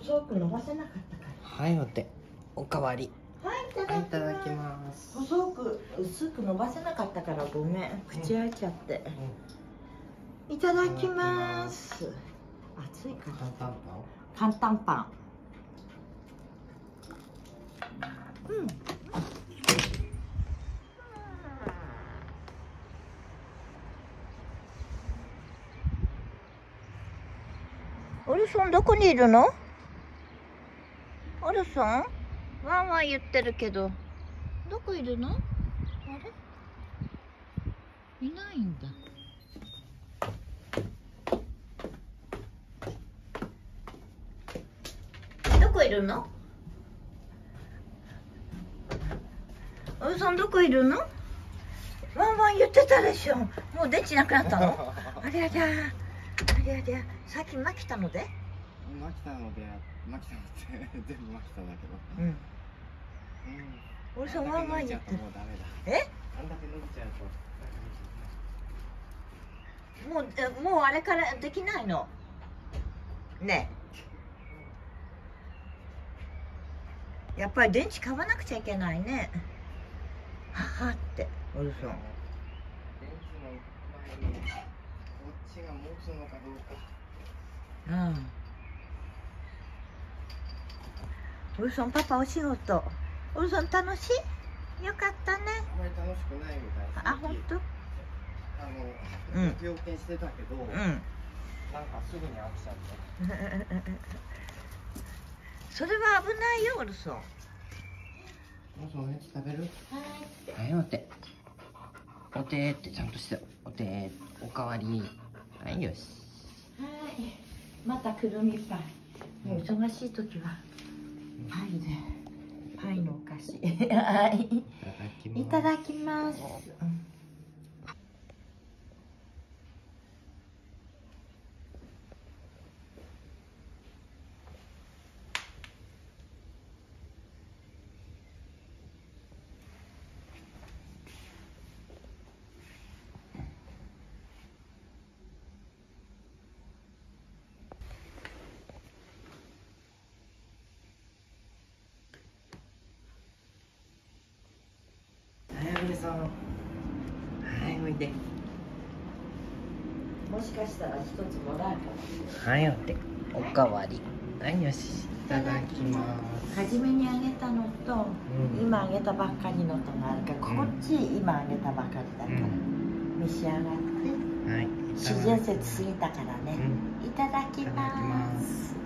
細く伸ばせなかったから。 はい、お手おかわり。 はい、いただきます。細く薄く伸ばせなかったからごめん、口開いちゃって。いただきます。熱いから。簡単パン。うん。オルソンどこにいるの？オルソン？ワンワン言ってるけど、どこいるの？あれ？いないんだ。どこいるの？オルソンどこいるの？ワンワン言ってたでしょ。もう電池なくなったの？ありゃりゃ。ありゃりゃ。さっきマキタので？ マキタのって全部マキタだけど。 うん。オルソンワンワン言ってる。え？ あんだけ伸びちゃうと。 もうあれからできないの。ねえ。やっぱり電池買わなくちゃいけないね。ははってオルソン。 電池の前にこっちが持つのかどうか。 うん。オルソンパパお仕事。オルソン楽しい？よかったね。 あまり楽しくないみたい。 あ、本当？ 病気してたけど、なんかすぐに飽きちゃった。 それは危ないよ、オルソン。 もうそのやつ食べる？はい。はい、お手。お手ってちゃんとして、お手、おかわり。はい、よし。 はい。またくるみパイ。もう忙しい時はパイで、パイのお菓子。はい。いただきます。 はい、おいで。 もしかしたら一つもらえば。はい、お手。おかわり。はい、よし。いただきます。 初めにあげたのと、今あげたばっかりのとがあるから、こっち今あげたばかりだから、召し上がって。はい。自然節過ぎたからね。いただきます。